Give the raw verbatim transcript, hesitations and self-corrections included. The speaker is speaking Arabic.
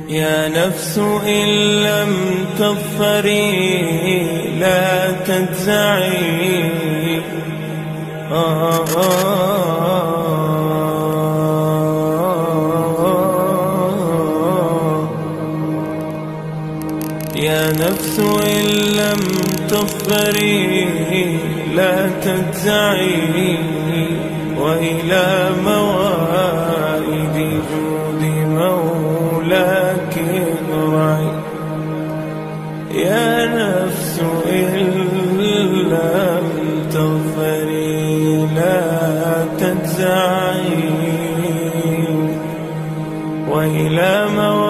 يا نفس إن لم تظفري لا تجزعي. آه آه يا نفس إن لم تظفري لا تجزعي، وإلى موائد جود مولاك ارجعي. يا نفس إن لم تظفري لا تجزعي، وإلى موائد